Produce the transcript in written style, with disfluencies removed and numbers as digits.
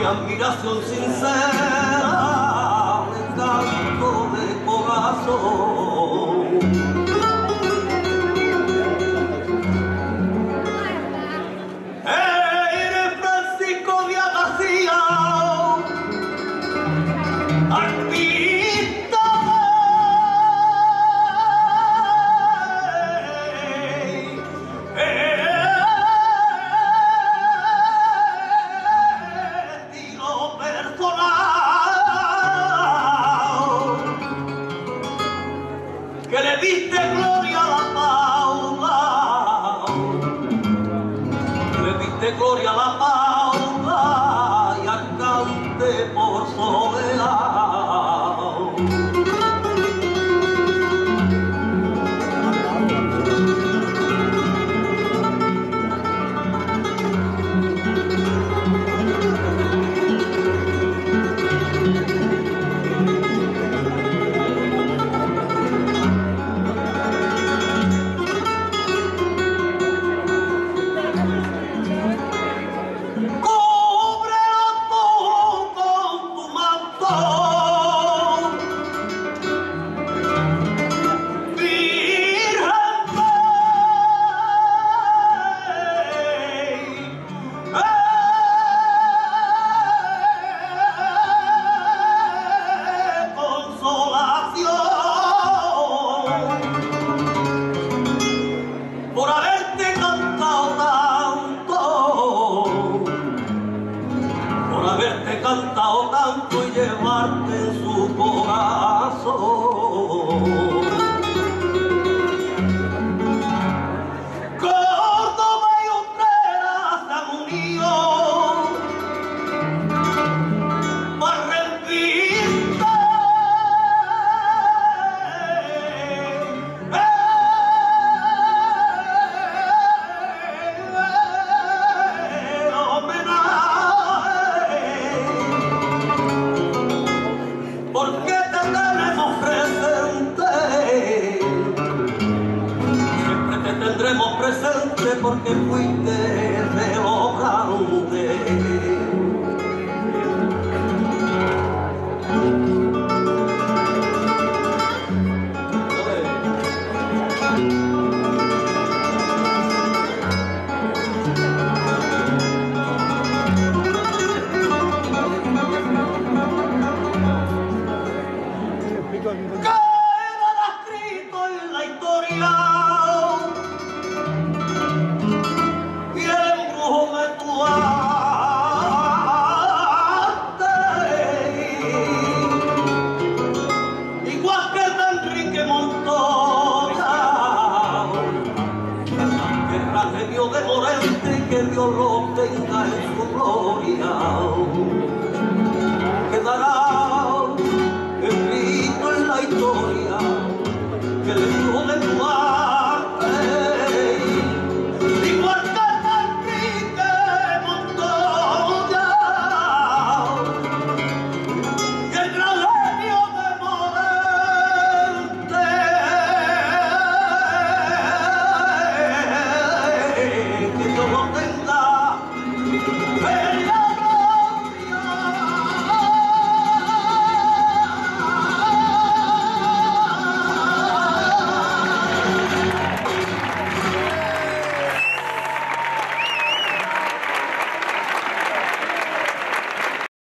admiración sincera, le canto de corazón. Eres Francisco de García, artista que le diste gloria a la Paula, le diste gloria a la Paula y a Cante por soledad. Por haberte cantado tanto, por haberte cantado tanto y llevarte en su corazón. Córdoba y Utrera se han unido para rendirte. Porque te tenemos presente, siempre te tendremos presente porque fuiste de lo grande. Quedará escrito en la historia y el embrujo de tu arte, igual que el de Enrique Montoya, que era genio de Morente y que Dios lo tenga en su gloria.